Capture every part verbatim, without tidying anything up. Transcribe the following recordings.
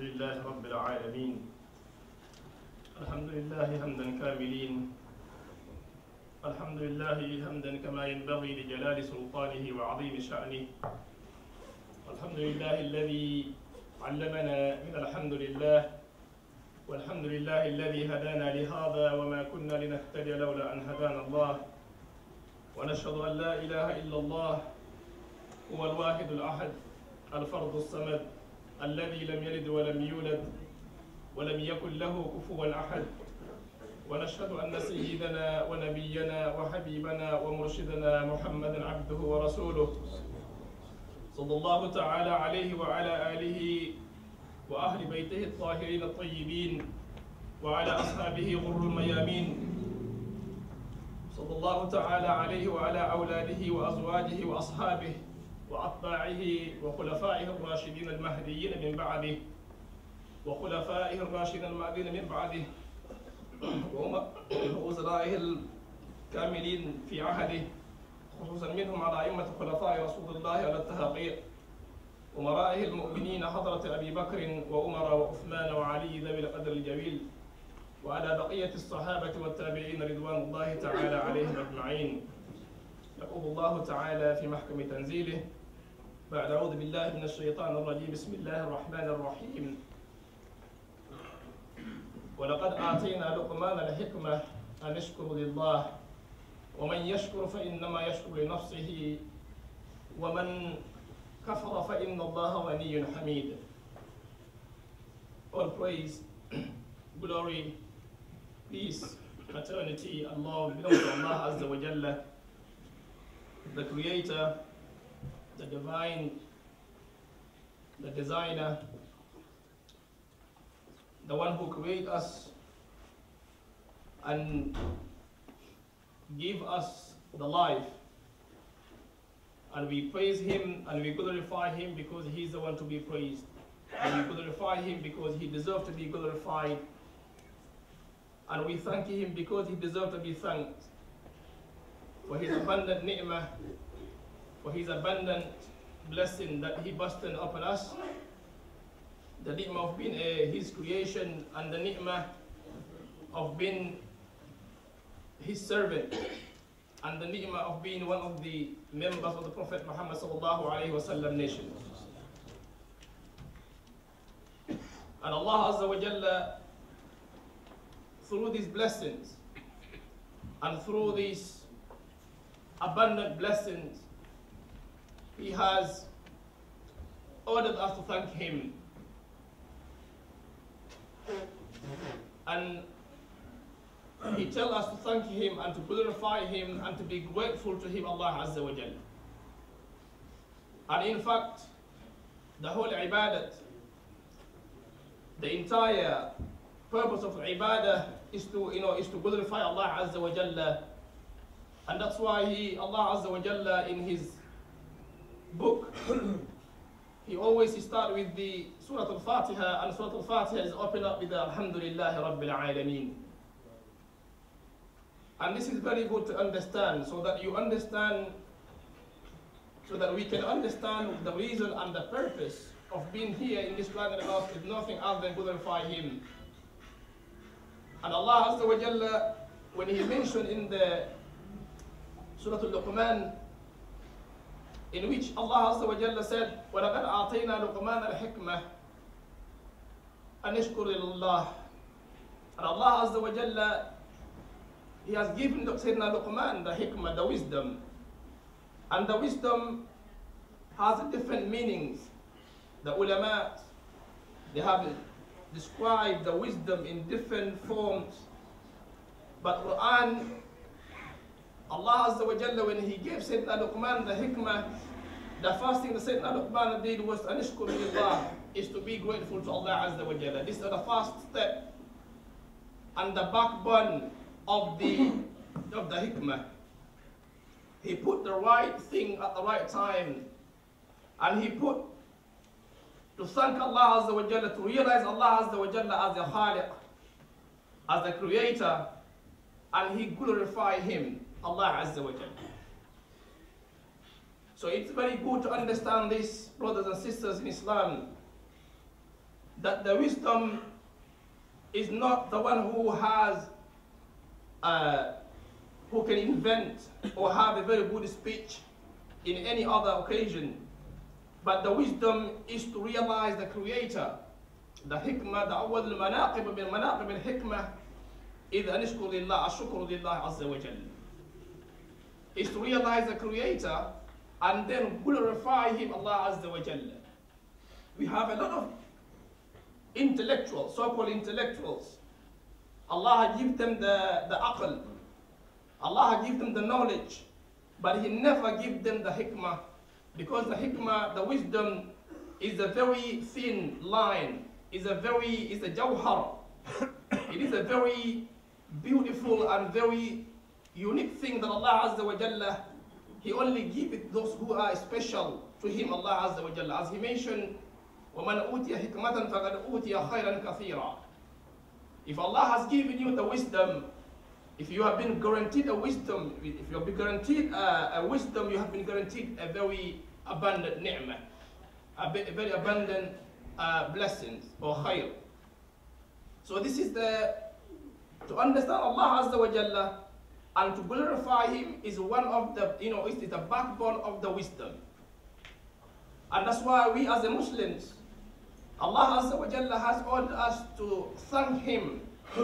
لله رب العالمين. الحمد لله حمدا كاملين. الحمد لله حمدا كما ينبغي لجلال سلطانه وعظيم شأنه. الحمد لله الذي علمنا من الحمد لله، والحمد لله الذي هدانا لهذا وما كنا لنهتدي لولا أن هدانا الله. ونشهد أن لا إله إلا الله هو الواحد الأحد الفرد الصمد الذي لم يلد ولم يولد ولم يكن له كفوا أحد. ونشهد أن سيدنا ونبينا وحبيبنا ومرشدنا محمدا عبده ورسوله صلى الله تعالى عليه وعلى آله وأهل بيته الطاهرين الطيبين وعلى أصحابه غر الميامين صلى الله تعالى عليه وعلى أولاده وأزواجه وأصحابه وأتباعه وخلفائه الراشدين المهديين من بعده وخلفائه الراشدين المهديين من بعده ووزرائه الكاملين في عهده، خصوصا منهم على أئمة خلفاء رسول الله على التحقيق ومرائه المؤمنين حضرة أبي بكر وعمر وعثمان وعلي ذوي القدر الجليل، وعلى بقية الصحابة والتابعين رضوان الله تعالى عليهم أجمعين. يقول الله تعالى في محكم تنزيله بعد أعوذ بالله من الشيطان الرجيم بسم الله الرحمن الرحيم. ولقد آتينا لقمان الحكمة أن اشكر لله ومن يشكر فإنما يشكر لنفسه ومن كفر فإن الله غني حميد. All praise, glory, peace, eternity, Allah belongs to Allah Azza wa Jalla, the Creator, the Divine, the Designer, the one who created us and give us the life. And we praise Him and we glorify Him because He's the one to be praised. And we glorify Him because He deserves to be glorified. And we thank Him because He deserves to be thanked for His abundant ni'mah, for His abundant blessing that He bestowed upon us. The ni'mah of being uh, His creation and the ni'mah of being His servant and the ni'mah of being one of the members of the Prophet Muhammad sallallahu alayhi wa sallam nation. And Allah Azza wa Jalla, through these blessings and through these abundant blessings, He has ordered us to thank Him. And He tells us to thank Him and to glorify Him and to be grateful to Him, Allah Azza wa Jalla. And in fact, the whole ibadat, the entire purpose of ibadah is to, you know, is to glorify Allah Azza wa Jalla. And that's why He, Allah Azza wa Jalla, in His book, He always starts with the Surah Al-Fatiha, and Surah Al-Fatiha is opened up with the Alhamdulillahi Rabbil Alameen. And this is very good to understand, so that you understand, so that we can understand the reason and the purpose of being here in this planet of Earth is nothing other than glorify Him. And Allah Azza wa Jalla, when He mentioned in the Surah Al-Luqman, in which Allah Azza wa Jalla said, وَلَقَدْ أَعْطَيْنَا لُقْمَانَ الْحِكْمَةَ أَنِ اشْكُرْ لِلَّهِ. And Allah Azza wa Jalla, He has given Sayyidina Luqman the hikmah, the wisdom. And the wisdom has different meanings. The ulama, they have described the wisdom in different forms. But Quran, Allah Azza wa Jalla, when He gave Sayyidina Luqman the hikmah, the first thing that Sayyidina Luqman did was anishkur lillah, is to be grateful to Allah Azza wa Jalla. This is the first step and the backbone of the of the hikmah. He put the right thing at the right time, and He put to thank Allah Azza wa Jalla, to realize Allah Azza wa Jalla as a khaliq, as the creator, and He glorify Him, Allah Azza wa Jalla. So it's very good to understand this, brothers and sisters in Islam, that the wisdom is not the one who has, uh, who can invent or have a very good speech in any other occasion, but the wisdom is to realize the Creator. The hikmah, the awwal al-manaqib min manaqib al-hikmah, إذ أنشكر لله الشكر لله عز وجل, is to realize the Creator and then glorify Him, Allah Azza wa Jalla. We have a lot of intellectuals, so-called intellectuals. Allah give them the, the aql. Allah give them the knowledge, but He never give them the hikmah, because the hikmah, the wisdom, is a very thin line, is a very, is a jawhar. It is a very beautiful and very unique thing that Allah Azza wa Jalla, He only give it those who are special to Him, Allah Azza wa Jalla. As He mentioned, وَمَنْ أُوتِيَ حِكْمَةً فَقَدْ أُوتِيَ خَيْرًا كَثِيرًا. If Allah has given you the wisdom, if you have been guaranteed a wisdom, if you have been guaranteed a, a wisdom, you have been guaranteed a very abundant ni'mah, a, a very abundant uh, blessings or khair. So this is the, to understand Allah Azza wa Jalla and to glorify Him is one of the, you know, it is the backbone of the wisdom. And that's why we as the Muslims, Allah Azza wa Jalla has ordered us to thank Him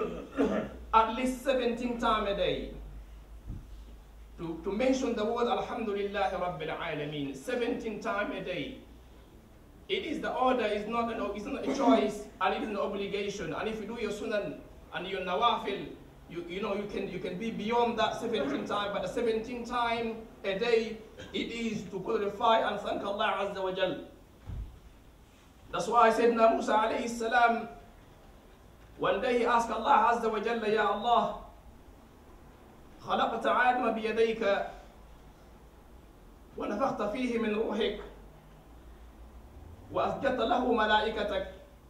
at least seventeen times a day. To, to mention the word Alhamdulillah Rabbil Alameen seventeen times a day. It is the order, it's not, an, it's not a choice, and it is an obligation. And if you do your sunan and your nawafil, you, you know, you can, you can be beyond that seventeen times, but the seventeen times a day, it is to glorify and thank Allah Azza wa Jal. That's why I said, Musa alayhi salam, one day he asked Allah Azza wa Jalla, Ya Allah, خلقت آدم بيديك ونفخت فيه من روحك وأسجدت له ملائكتك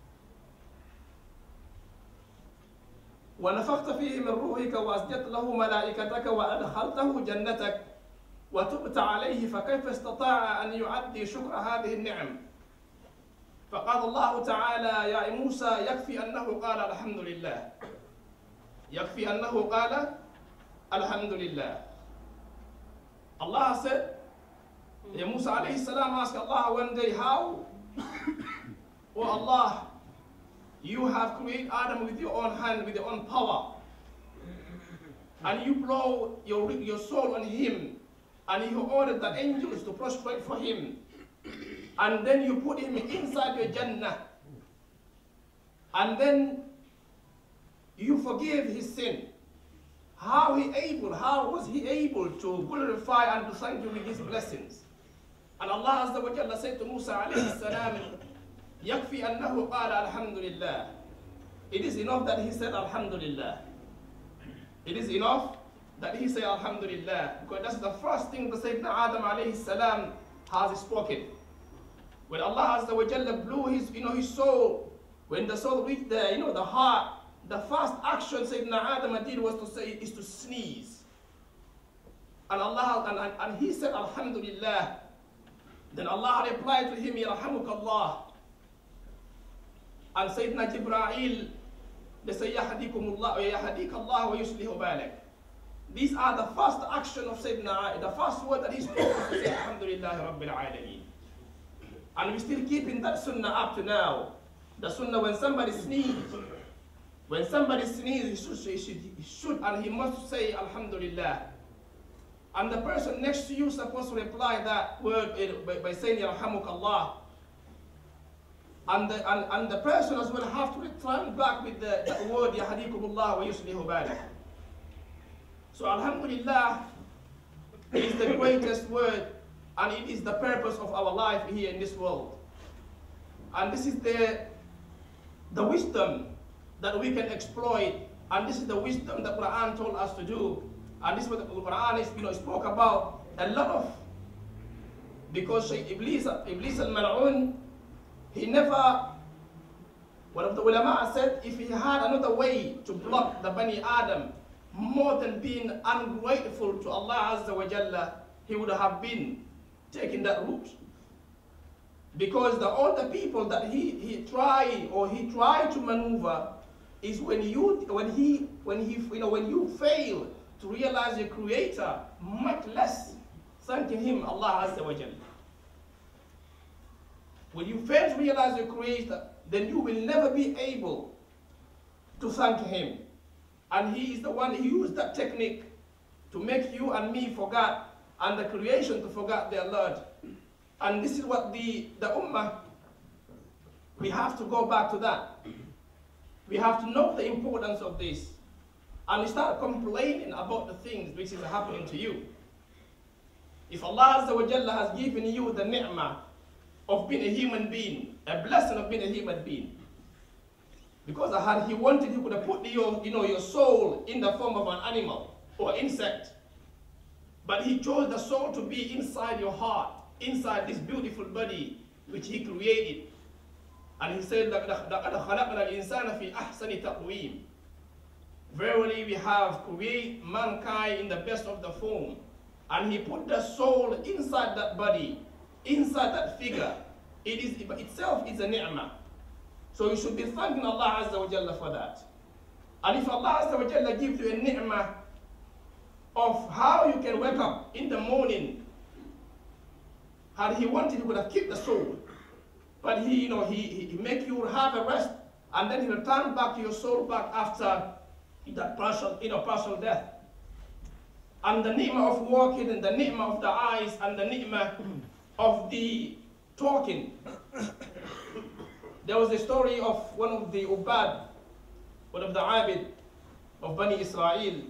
ونفخت فيه من روحك وأسجدت له ملائكتك وأدخلته جنتك وتبت عليه فكيف استطاع أن يعدي شكر هذه النعم؟ فقال الله تعالى يا موسى يكفي أنه قال الحمد لله، يكفي أنه قال Alhamdulillah. Allah said, Ya Musa alayhi salam asked Allah one day, how? Oh Allah, you have created Adam with your own hand, with your own power. And you blow your, your soul on him. And you ordered the angels to prostrate for him. And then you put him inside your Jannah. And then you forgive his sin. How he able, how was he able to glorify and to thank you with these blessings? And Allah Azza wa Jalla said to Musa alayhi salam, يَكْفِي أَنَّهُ قَالَ الْحَمْدُ لِلَّهِ. It is enough that he said Alhamdulillah. It is enough that he said Alhamdulillah, because that's the first thing that Sayyidina Adam alayhi salam has spoken. When Allah Azza wa Jalla blew his, you know, his soul, when the soul reached the, you know, the heart, the first action Sayyidina Adam did was to say, is to sneeze. And Allah, and, and, and he said, Alhamdulillah. Then Allah replied to him, Yarhamukallah. And Sayyidina Jibreel, they say, Yahadikumullah, Yahadikallah wa yuslihu balak. These are the first action of Sayyidina, the first word that he spoke was to say, Alhamdulillah Rabbil Alameen. And we're still keeping that sunnah up to now. The sunnah, when somebody sneezes, When somebody sneezes, he should, he, should, he should and he must say Alhamdulillah. And the person next to you is supposed to reply that word by, by saying Yarhamukallah. And the, and, and the person as well have to return back with the, the word Yahadikumullah wa yuslihu balak. So Alhamdulillah is the greatest word, and it is the purpose of our life here in this world. And this is the, the wisdom that we can exploit, and this is the wisdom that Quran told us to do, and this is what the Quran is, you know, spoke about a lot of, because Shaykh Iblis, Iblis al-Mal'un, he never, one of the ulama said, if he had another way to block the Bani Adam, more than being ungrateful to Allah Azza wa Jalla, he would have been taking that route. Because the all the people that he, he try or he tried to maneuver is when you when he when he you know when you fail to realize your creator, much less thanking him, Allah Azza wa Jalla. When you fail to realize your creator, then you will never be able to thank him. And he is the one who used that technique to make you and me forget, and the creation to forget their Lord. And this is what the, the Ummah, we have to go back to that. We have to know the importance of this. And we start complaining about the things which is happening to you. If Allah Azza wa Jalla has given you the ni'mah of being a human being, a blessing of being a human being, because had he wanted, he could have put your, you know, your soul in the form of an animal or insect. But he chose the soul to be inside your heart, inside this beautiful body which he created. And he said, verily we have created mankind in the best of the form. And he put the soul inside that body, inside that figure. It is itself is a ni'mah. So you should be thanking Allah Azza wa Jalla for that. And if Allah Azza wa Jalla gives you a ni'mah of how you can wake up in the morning, had he wanted, he would have kept the soul. But he, you know, he, he make you have a rest, and then he will turn back your soul back after that partial, you know, partial death. And the ni'mah of walking, and the ni'mah of the eyes, and the ni'mah of the talking. There was a story of one of the Ubad, one of the Abid of Bani Israel.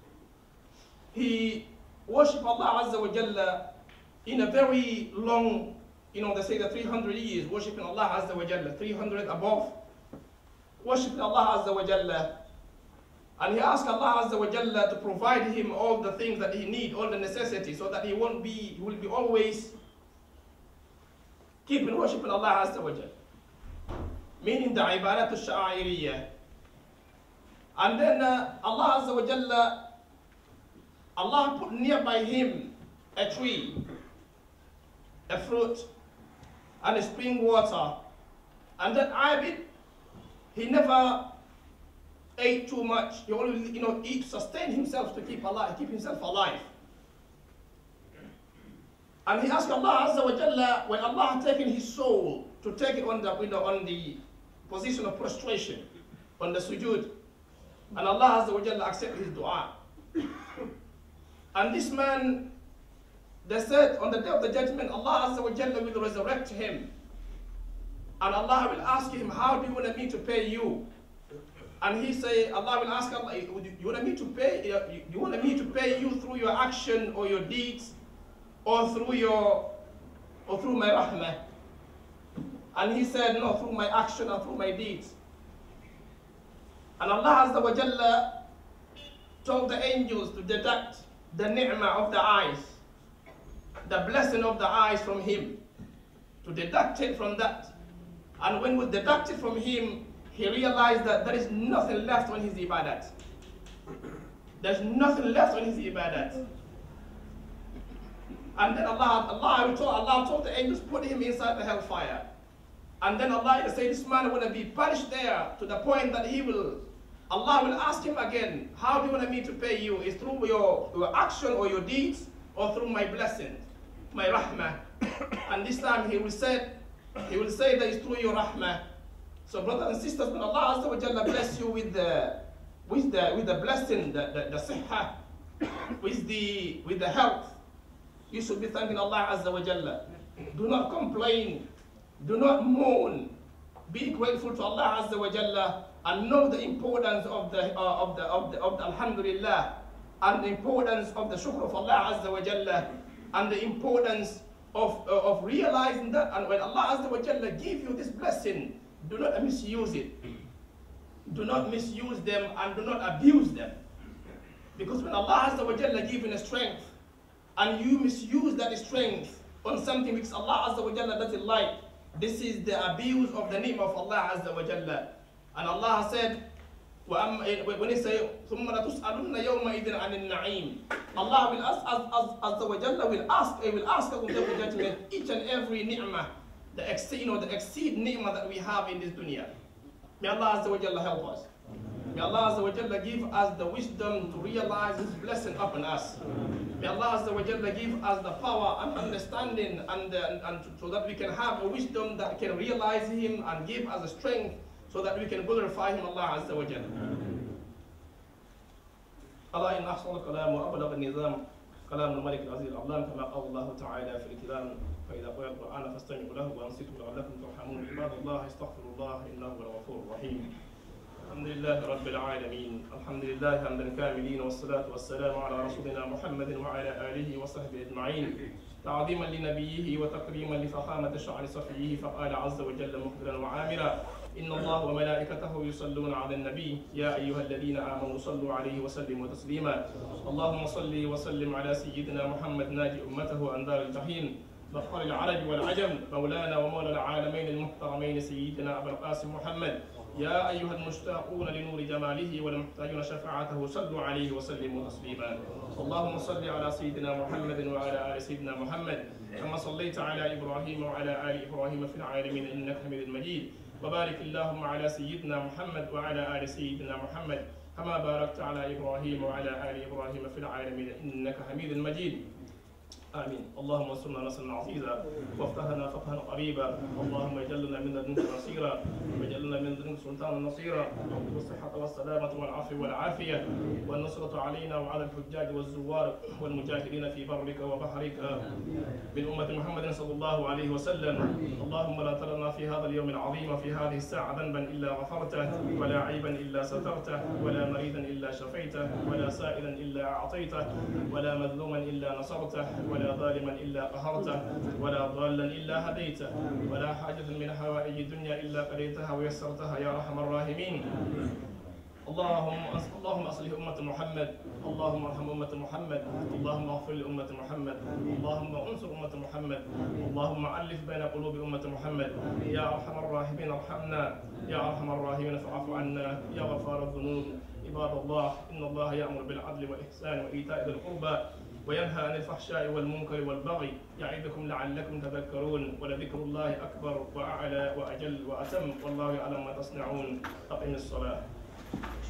He worshipped Allah Azza wa Jalla in a very long, you know, they say the three hundred years, worshipping Allah Azza wa Jalla, three hundred above, worshipping Allah Azza wa Jalla. And he asked Allah Azza wa Jalla to provide him all the things that he needs, all the necessities, so that he won't be, he will be always keeping worshipping Allah Azza wa Jalla. Meaning the ibadat al-sha'iriyah. And then uh, Allah Azza wa Jalla, Allah put nearby him a tree, a fruit, and a spring water. And that Abid, he never ate too much. He only, you know, eat, sustain himself to keep alive, keep himself alive. And he asked Allah Azza wa Jalla, when Allah had taken his soul to take it on the, you know, on the position of prostration, on the sujood, and Allah Azza wa Jalla accepted his dua. And this man, they said, on the day of the judgment, Allah Azza wa Jalla will resurrect him. And Allah will ask him, how do you want me to pay you? And he say, Allah will ask Allah, you want me to pay, you want me to pay you through your action or your deeds, or through your, or through my rahmah? And he said, no, through my action or through my deeds. And Allah Azza wa Jalla told the angels to deduct the ni'mah of the eyes, the blessing of the eyes from him, to deduct it from that. And when we deduct it from him, he realized that there is nothing left on his ibadat. There's nothing left on his ibadat. And then Allah, Allah, told, Allah told the angels, put him inside the hellfire. And then Allah said, this man will be punished there to the point that he will, Allah will ask him again, how do you want me to pay you? Is through your, your action or your deeds, or through my blessing, my rahmah? And this time he will say, he will say that it's through your rahmah. So brothers and sisters, when Allah Azza wa Jalla bless you with the, with the, with the blessing, the, the, the sihha, with the, with the health, you should be thanking Allah Azza wa Jalla. Do not complain. Do not moan. Be grateful to Allah Azza wa Jalla and know the importance of the, uh, of the, of the, of the Alhamdulillah, and the importance of the shukr of Allah Azza wa Jalla, and the importance of, uh, of realizing that. And when Allah Azza wa Jalla give you this blessing, do not misuse it. Do not misuse them and do not abuse them. Because when Allah Azza wa Jalla give you a strength, and you misuse that strength on something which Allah Azza wa Jalla doesn't like, this is the abuse of the name of Allah Azza wa Jalla. And Allah said, when he say, ثُمَّ لَتُسْأَلُنَّ يَوْمَئِذٍ عَنِ النَّعِيمِ, Allah will ask, Azza wa Jalla will ask, will ask us on the judgment each and every ni'mah the exceed, you know, the exceed ni'mah that we have in this dunya. May Allah Azza wa Jalla help us. May Allah Azza wa Jalla give us the wisdom to realize His blessing upon us. May Allah Azza wa Jalla give us the power and understanding, and, uh, and to, so that we can have a wisdom that can realize Him and give us the strength so that we can glorify Him, Allah Azza wa Jalla. Allah in أحسن الكلام وأبلغ النظام كلام الملك العزيز العظام كما قال الله تعالى في الكلام فإذا قرأ القرآن فاستمعوا له وأنصتوا لعلكم ترحمون عباد الله استغفروا الله إنه هو الغفور الرحيم. الحمد لله رب العالمين، الحمد لله حمدا كاملين، والصلاة والسلام على رسولنا محمد وعلى آله وصحبه أجمعين، تعظيما لنبيه وتكريما لفخامة شعر صفيه، فقال عز وجل مخبرا وعامرا: إن الله وملائكته يصلون على النبي يا أيها الذين آمنوا صلوا عليه وسلموا تسليما. اللهم صل وسلم على سيدنا محمد ناجي أمته عن دار الجحيم، مفخر العرب والعجم، مولانا ومولى العالمين المحترمين سيدنا أبا القاسم محمد. يا أيها المشتاقون لنور جماله والمحتاجون شفاعته صلوا عليه وسلموا تسليما. اللهم صل على سيدنا محمد وعلى آل سيدنا محمد كما صليت على إبراهيم وعلى آل إبراهيم في العالمين إنك حميد مجيد. وبارك اللهم على سيدنا محمد وعلى آل سيدنا محمد كما باركت على إبراهيم وعلى آل إبراهيم في العالمين إنك حميد مجيد. آمين. اللهم انصرنا نصرا عزيزا وافتح لنا فتحا قريبا. اللهم اجعل لنا من لدنك نصيرا واجعل لنا من لدنك سلطانا نصيرا، والصحة والسلامة والعفو والعافية والنصرة علينا وعلى الحجاج والزوار والمجاهدين في برك وبحرك من أمة محمد صلى الله عليه وسلم. اللهم لا ترنا في هذا اليوم العظيم وفي هذه الساعة ذنبا إلا غفرته، ولا عيبا إلا سترته، ولا مريضا إلا شفيته، ولا سائلا إلا أعطيته، ولا مظلوما إلا نصرته، ولا ظالما إلا قهرته، ولا ضالا إلا هديته، ولا حاجة من حوائج الدنيا إلا قضيتها ويسرتها يا أرحم الراحمين. اللهم اللهم أصلح أمة محمد، اللهم ارحم أمة محمد، اللهم اغفر لأمة محمد، اللهم انصر أمة محمد، اللهم ألف بين قلوب أمة محمد. يا أرحم الراحمين ارحمنا، يا أرحم الراحمين فاعف عنا، يا غفار الذنوب. عباد الله، إن الله يأمر بالعدل والإحسان وإيتاء ذي القربى وينهى عن الفحشاء والمنكر والبغي يعظكم لعلكم تذكرون، ولذكر الله أكبر وأعلى وأجل وأتم، والله يعلم ما تصنعون. أقم الصلاة.